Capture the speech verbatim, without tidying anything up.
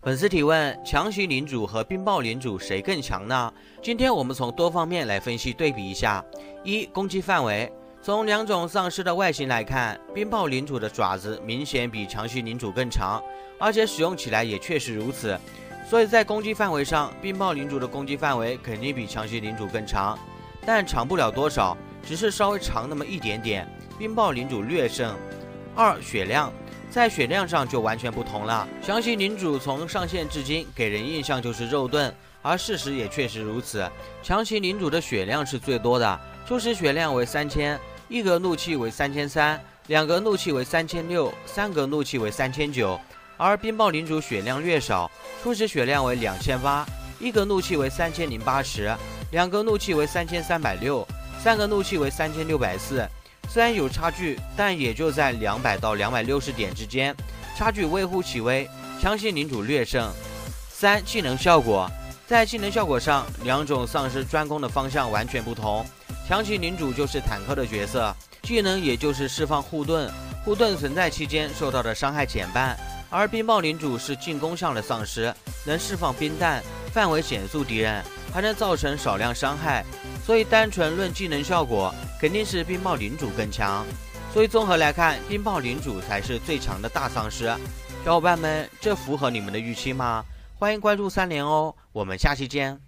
粉丝提问：强袭领主和冰暴领主谁更强呢？今天我们从多方面来分析对比一下。一、攻击范围。从两种丧尸的外形来看，冰暴领主的爪子明显比强袭领主更长，而且使用起来也确实如此。所以在攻击范围上，冰暴领主的攻击范围肯定比强袭领主更长，但长不了多少，只是稍微长那么一点点，冰暴领主略胜。二、血量。在血量上就完全不同了。强袭领主从上线至今给人印象就是肉盾，而事实也确实如此。强袭领主的血量是最多的，初始血量为三千，一格怒气为三千三，两格怒气为三千六，三格怒气为三千九。而冰暴领主血量略少，初始血量为两千八，一格怒气为三千零八十，两格怒气为三千三百六，三格怒气为三千六百四。虽然有差距，但也就在两百到两百六十点之间，差距微乎其微，强袭领主略胜。三、技能效果。在技能效果上，两种丧尸专攻的方向完全不同。强袭领主就是坦克的角色，技能也就是释放护盾，护盾存在期间受到的伤害减半，而冰暴领主是进攻向的丧尸，能释放冰弹，范围减速敌人，还能造成少量伤害，所以单纯论技能效果，肯定是冰暴领主更强。所以综合来看，冰暴领主才是最强的大丧尸。小伙伴们，这符合你们的预期吗？欢迎关注三连哦，我们下期见。